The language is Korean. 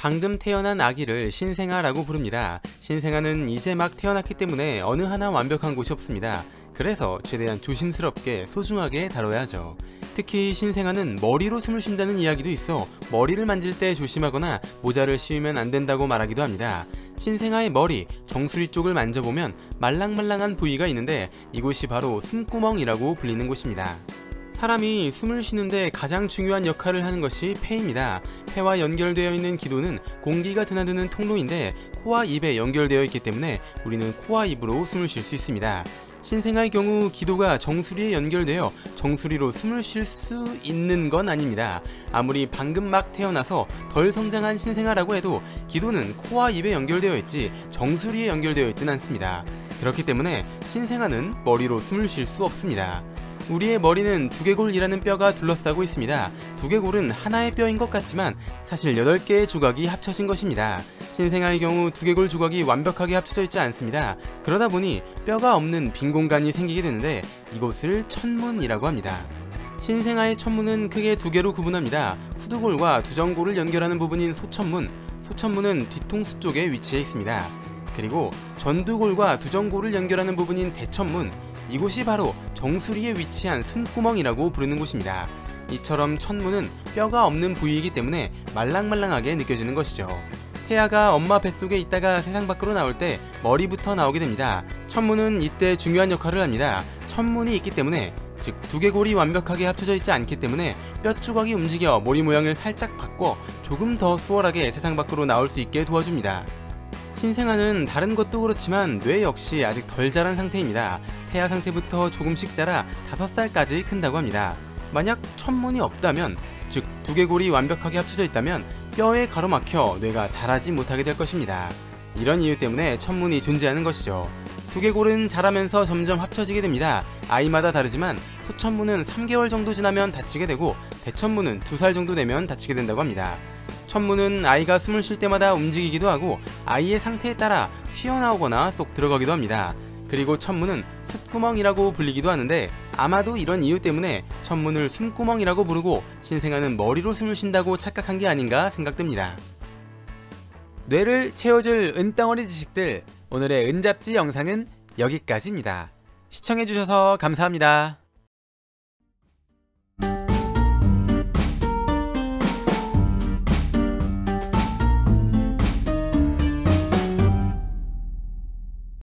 방금 태어난 아기를 신생아라고 부릅니다. 신생아는 이제 막 태어났기 때문에 어느 하나 완벽한 곳이 없습니다. 그래서 최대한 조심스럽게 소중하게 다뤄야 하죠. 특히 신생아는 머리로 숨을 쉰다는 이야기도 있어 머리를 만질 때 조심하거나 모자를 씌우면 안 된다고 말하기도 합니다. 신생아의 머리, 정수리 쪽을 만져보면 말랑말랑한 부위가 있는데 이곳이 바로 숨구멍이라고 불리는 곳입니다. 사람이 숨을 쉬는데 가장 중요한 역할을 하는 것이 폐입니다. 폐와 연결되어 있는 기도는 공기가 드나드는 통로인데 코와 입에 연결되어 있기 때문에 우리는 코와 입으로 숨을 쉴 수 있습니다. 신생아의 경우 기도가 정수리에 연결되어 정수리로 숨을 쉴 수 있는 건 아닙니다. 아무리 방금 막 태어나서 덜 성장한 신생아라고 해도 기도는 코와 입에 연결되어 있지 정수리에 연결되어 있진 않습니다. 그렇기 때문에 신생아는 머리로 숨을 쉴 수 없습니다. 우리의 머리는 두개골이라는 뼈가 둘러싸고 있습니다. 두개골은 하나의 뼈인 것 같지만 사실 8개의 조각이 합쳐진 것입니다. 신생아의 경우 두개골 조각이 완벽하게 합쳐져 있지 않습니다. 그러다 보니 뼈가 없는 빈 공간이 생기게 되는데 이곳을 천문이라고 합니다. 신생아의 천문은 크게 두 개로 구분합니다. 후두골과 두정골을 연결하는 부분인 소천문, 소천문은 뒤통수 쪽에 위치해 있습니다. 그리고 전두골과 두정골을 연결하는 부분인 대천문, 이곳이 바로 정수리에 위치한 숨구멍이라고 부르는 곳입니다. 이처럼 천문은 뼈가 없는 부위이기 때문에 말랑말랑하게 느껴지는 것이죠. 태아가 엄마 뱃속에 있다가 세상 밖으로 나올 때 머리부터 나오게 됩니다. 천문은 이때 중요한 역할을 합니다. 천문이 있기 때문에, 즉 두개골이 완벽하게 합쳐져 있지 않기 때문에 뼈 조각이 움직여 머리 모양을 살짝 바꿔 조금 더 수월하게 세상 밖으로 나올 수 있게 도와줍니다. 신생아는 다른 것도 그렇지만 뇌 역시 아직 덜 자란 상태입니다. 태아 상태부터 조금씩 자라 5살까지 큰다고 합니다. 만약 천문이 없다면, 즉 두개골이 완벽하게 합쳐져 있다면 뼈에 가로막혀 뇌가 자라지 못하게 될 것입니다. 이런 이유 때문에 천문이 존재하는 것이죠. 두개골은 자라면서 점점 합쳐지게 됩니다. 아이마다 다르지만 소천문은 3개월 정도 지나면 닫히게 되고 대천문은 2살 정도 되면 닫히게 된다고 합니다. 천문은 아이가 숨을 쉴 때마다 움직이기도 하고 아이의 상태에 따라 튀어나오거나 쏙 들어가기도 합니다. 그리고 천문은 숫구멍이라고 불리기도 하는데 아마도 이런 이유 때문에 천문을 숨구멍이라고 부르고 신생아는 머리로 숨을 쉰다고 착각한 게 아닌가 생각됩니다. 뇌를 채워줄 은덩어리 지식들, 오늘의 은잡지 영상은 여기까지입니다. 시청해주셔서 감사합니다.